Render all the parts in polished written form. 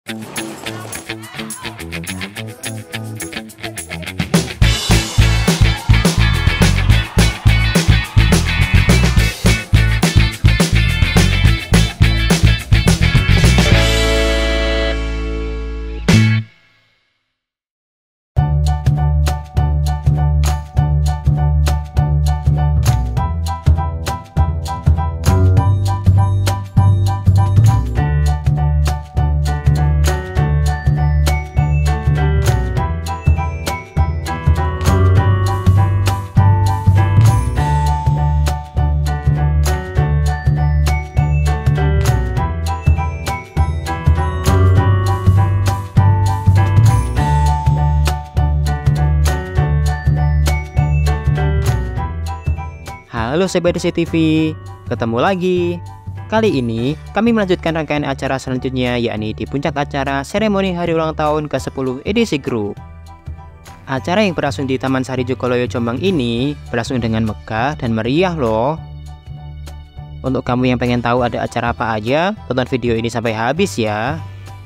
Halo Sobat DC TV, ketemu lagi. Kali ini kami melanjutkan rangkaian acara selanjutnya, yakni di puncak acara seremoni hari ulang tahun ke-10 edisi grup. Acara yang berlangsung di Taman Sari Jogoloyo Jombang ini berlangsung dengan megah dan meriah loh. Untuk kamu yang pengen tahu ada acara apa aja, tonton video ini sampai habis ya.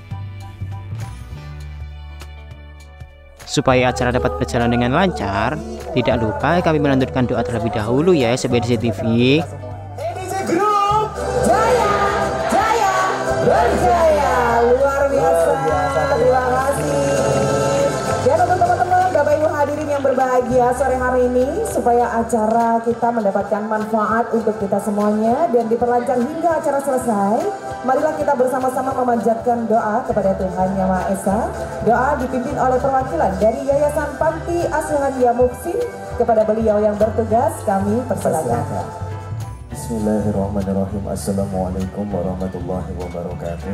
Supaya acara dapat berjalan dengan lancar, tidak lupa kami melanjutkan doa terlebih dahulu ya Sobat DC TV. Edisi grup Jaya, Jaya, berjaya. Luar biasa, terima kasih. Dan untuk teman-teman, Bapak Ibu hadirin yang berbahagia sore hari ini, supaya acara kita mendapatkan manfaat untuk kita semuanya dan diperlancar hingga acara selesai, marilah kita bersama-sama memanjatkan doa kepada Tuhan Yang Maha Esa. Doa dipimpin oleh perwakilan dari Yayasan Panti Asuhan Yamuksin. Kepada beliau yang bertugas kami persilakan. Bismillahirrahmanirrahim. Assalamualaikum warahmatullahi wabarakatuh.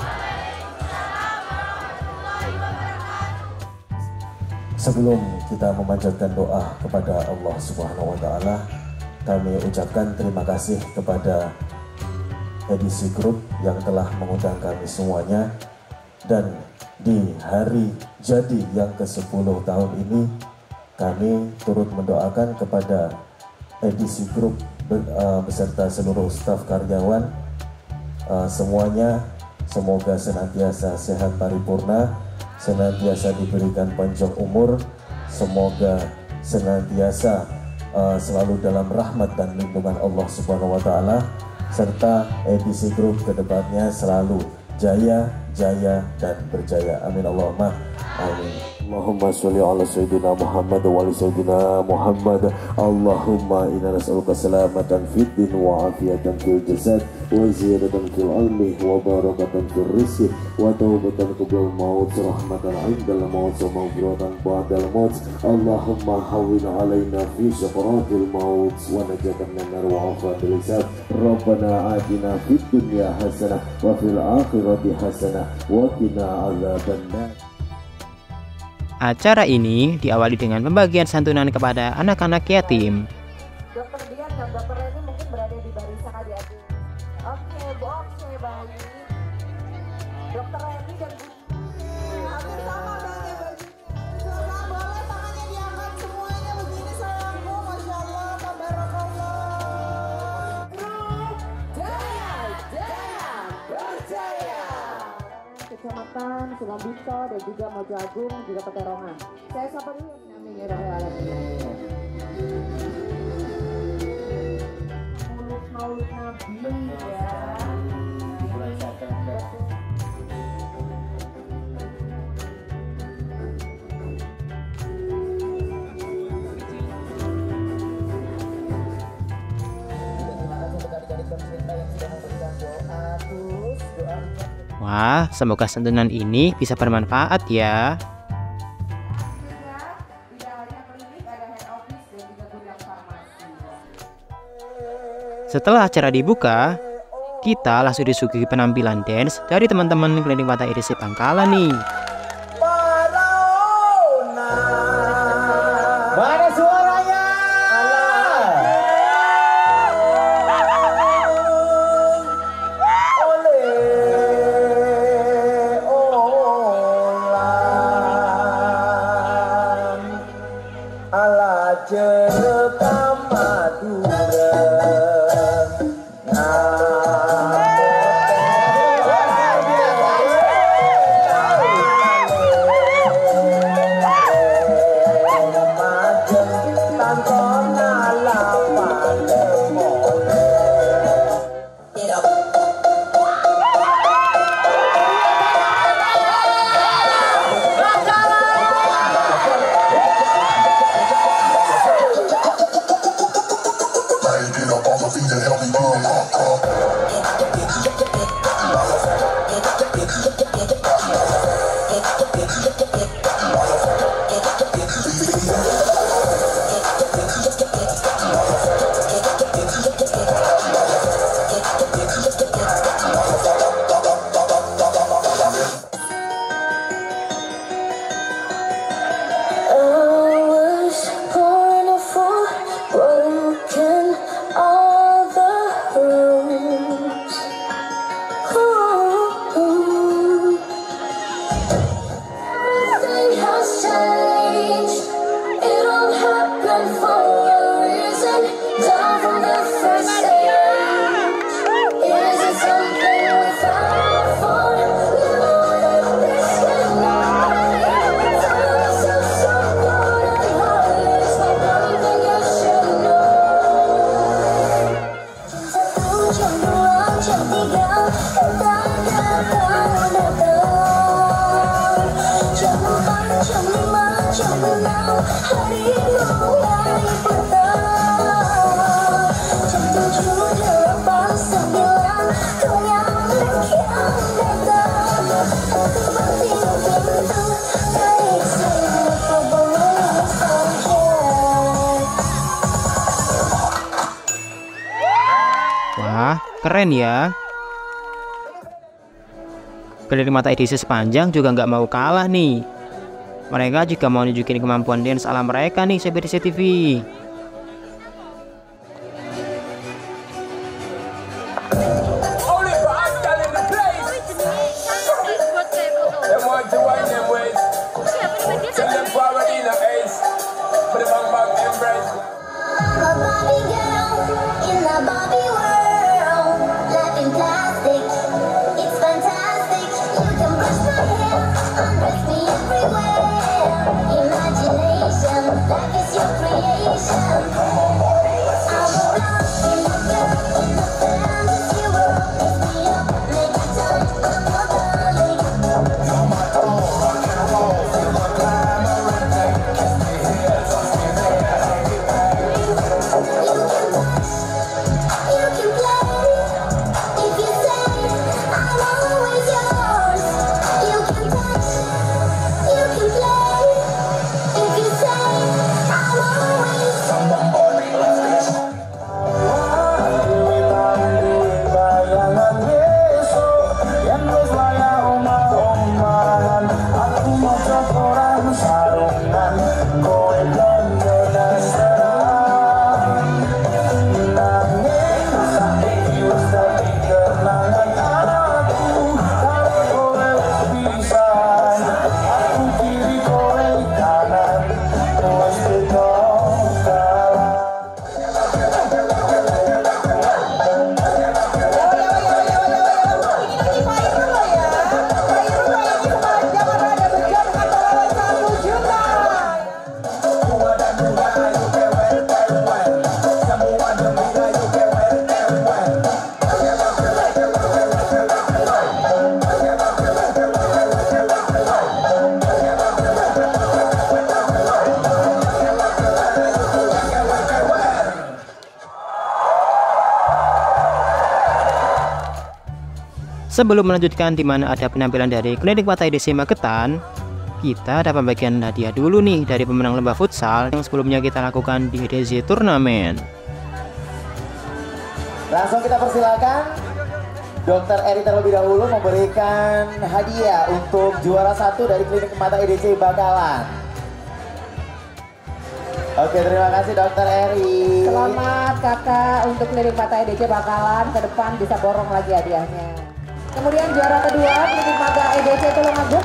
Sebelum kita memanjatkan doa kepada Allah Subhanahu wa Ta'ala, kami ucapkan terima kasih kepada edisi grup yang telah mengundang kami semuanya. Dan di hari jadi yang ke-10 tahun ini, kami turut mendoakan kepada edisi grup beserta seluruh staf karyawan semuanya, semoga senantiasa sehat paripurna, senantiasa diberikan panjang umur, semoga senantiasa selalu dalam rahmat dan lindungan Allah Subhanahu wa Ta'ala, serta edisi grup kedepannya selalu jaya, jaya, dan berjaya. Amin Allahumma amin. Allahumma sholli ala sayyidina Muhammad wa ala sayyidina Muhammad. Allahumma inna nas'aluka salamatan fid din wa afiatan fil jasad wa ziyadatan fil ilmi wa barakatan fil rizqi wa taubatan qabla maut, rahmatan 'indal maut wa maghfiratan ba'dal maut. Allahumma hawwin 'alaina fi sakaratil maut wa najatan minan nar wa 'afiatan hisab. Rabbana atina fid dunya hasanah wa fil akhirati hasanah wa qina 'adzabannar. Acara ini diawali dengan pembagian santunan kepada anak-anak yatim. Dokter Dian dan Dokter Reni mungkin berada di barisan adik-adik. Oke, Bu, oke, baik. Dokter Reni dan Bu. Hampir sama dong ya bajunya. Silakan boleh tangannya diangkat semuanya begini sayangku. Masya Allah, tabarakallah. Grup Jaya, Jaya, berjaya. Kecamatan Sulambito dan juga Mojo Agung juga Peterongan. Saya sapa dulu. Amin ya rabbal alamin. Maulid Nabi ya. Wah, semoga santunan ini bisa bermanfaat ya. Setelah acara dibuka, kita langsung disuguhi penampilan dance dari teman-teman Klinik Mata edisi Bangkalan nih. Mana suaranya? Wah, keren ya. Keliling mata edisi sepanjang juga nggak mau kalah nih. Mereka juga mau nunjukin kemampuan dance ala mereka nih, CBDC TV. Sebelum melanjutkan di mana ada penampilan dari Klinik Mata EDC Magetan, kita ada pembagian hadiah dulu nih dari pemenang lomba futsal yang sebelumnya kita lakukan di EDC Turnamen. Langsung kita persilakan Dr. Eri terlebih dahulu memberikan hadiah untuk juara 1 dari Klinik Mata EDC Bakalan. Oke, terima kasih Dr. Eri. Selamat kakak untuk Klinik Mata EDC Bakalan, ke depan bisa borong lagi hadiahnya. Kemudian juara kedua Klinik Mata EDC Tulungagung.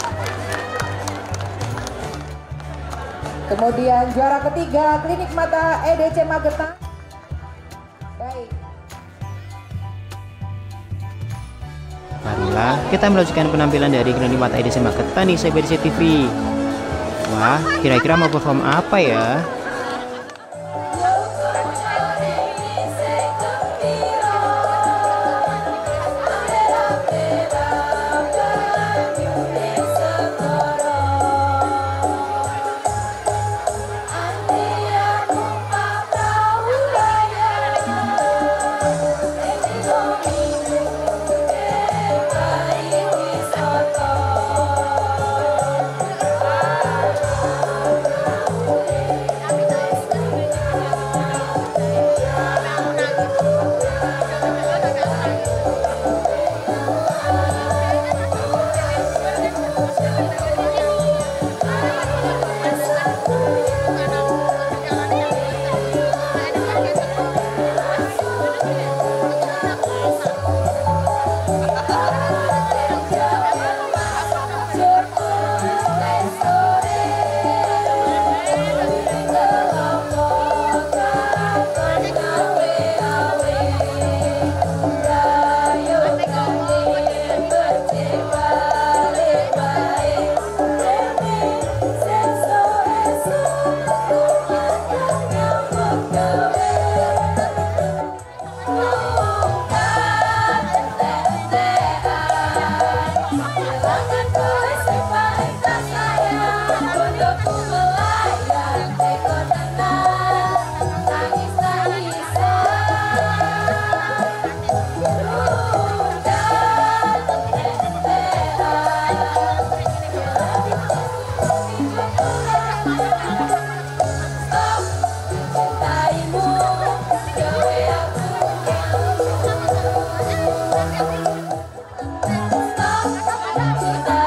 Kemudian juara ketiga Klinik Mata EDC Magetan. Baik. Marilah kita melanjutkan penampilan dari Klinik Mata EDC Magetan di CBDC TV. Wah, kira-kira mau perform apa ya?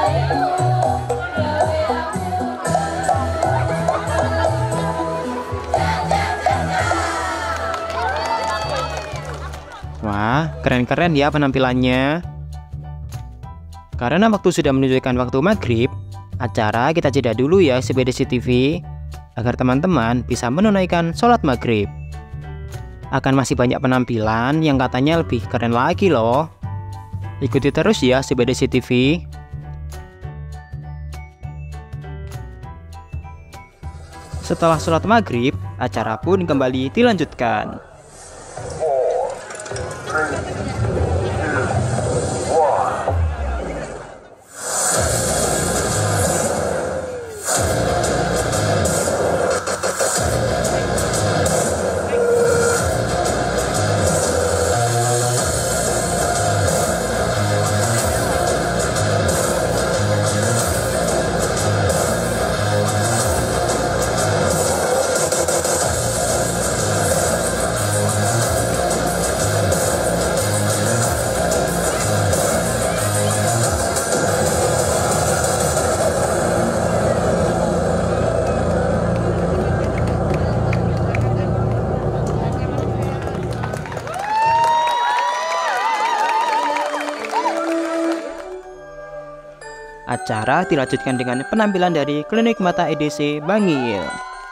Wah, keren-keren ya penampilannya. Karena waktu sudah menunjukkan waktu maghrib, acara kita jeda dulu ya SBDC TV, agar teman-teman bisa menunaikan sholat maghrib. Akan masih banyak penampilan yang katanya lebih keren lagi loh. Ikuti terus ya SBDC TV. Setelah sholat maghrib, acara pun kembali dilanjutkan. Acara dilanjutkan dengan penampilan dari Klinik Mata EDC Bangil.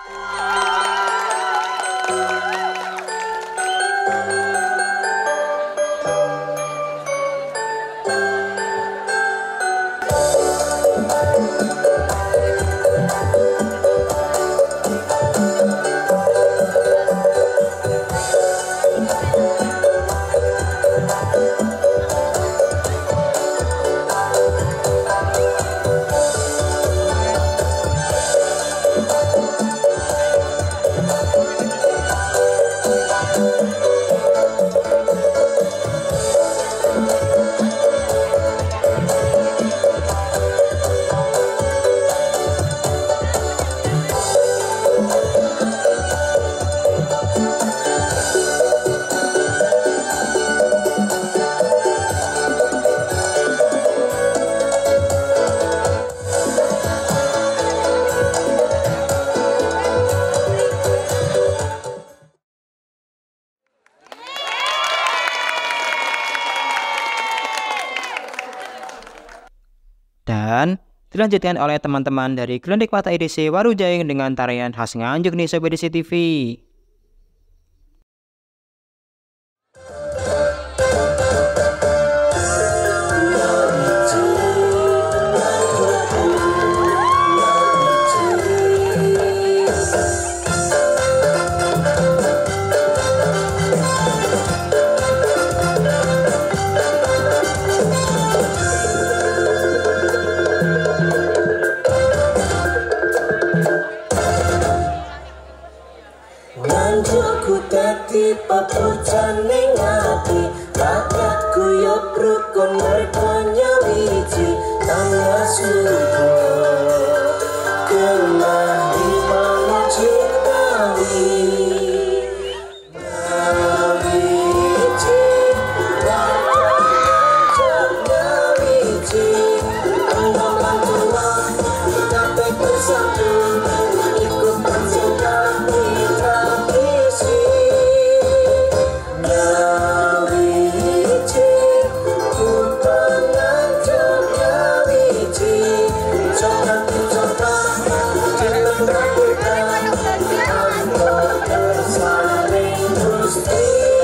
Dan dilanjutkan oleh teman-teman dari Klinik Mata EDC Warujaing dengan tarian khas Nganjuk nih SBDC TV. Nganjukku dadi pepucane ngati, rakyat guyub rukun mergo nyawiji, tanah suku kemah di pamuji ngawi. Ngawiji, rakyat ngawiji, orang tua kabeh bersatu ikut mencintai tradisi. Ngawiji, bukan Nganjuk ngawiji, coba dilakukan anggota saling gusti,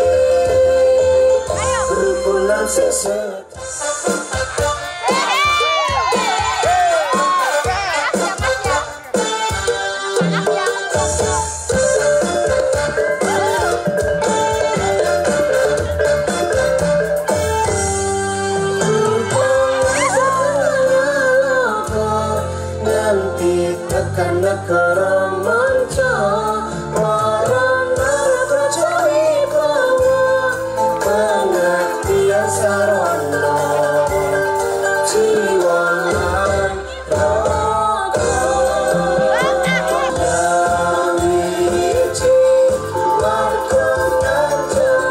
kerukunan seset. Nanti tekan negara manca, marang naraja wibawa, pengertian sarana, jiwa lan raga. Ngawiji, warga Nganjuk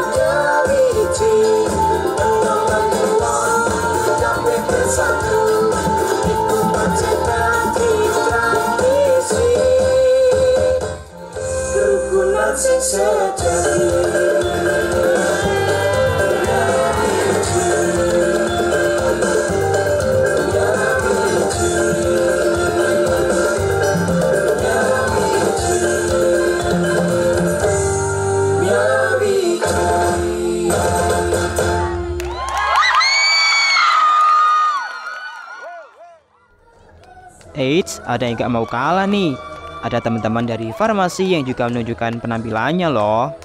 ngawiji, enom-enom kabeh bersatu. Eits, ada yang gak mau kalah nih. Ada teman-teman dari farmasi yang juga menunjukkan penampilannya loh.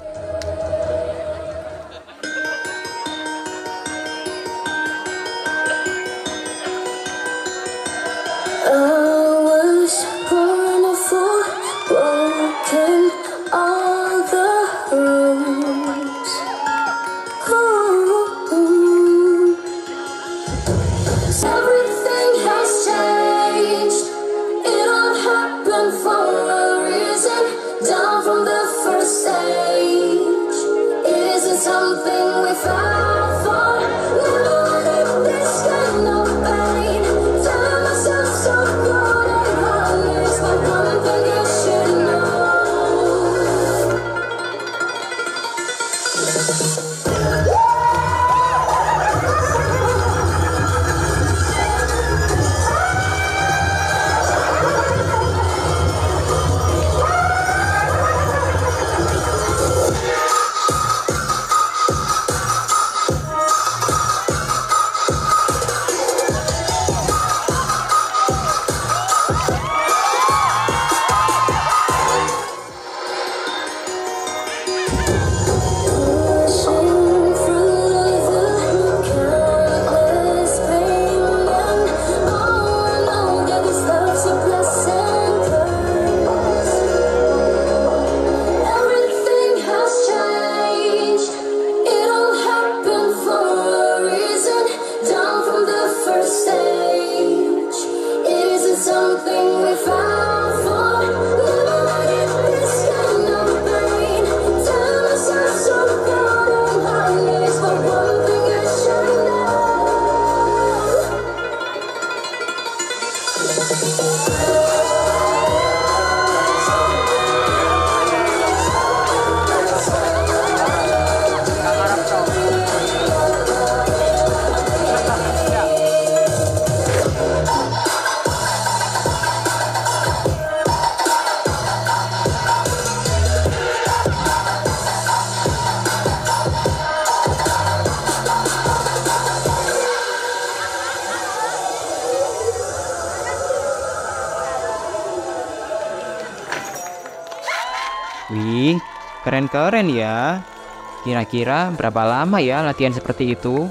Wih, keren-keren ya. Kira-kira berapa lama ya latihan seperti itu?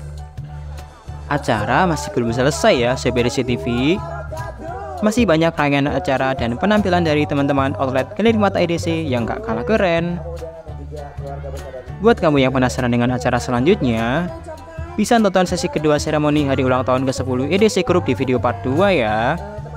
Acara masih belum selesai ya, CBDC TV. Masih banyak rangkaian acara dan penampilan dari teman-teman outlet keliling mata EDC yang gak kalah keren. Buat kamu yang penasaran dengan acara selanjutnya, bisa tonton sesi kedua seremoni hari ulang tahun ke-10 EDC Group di video part 2 ya.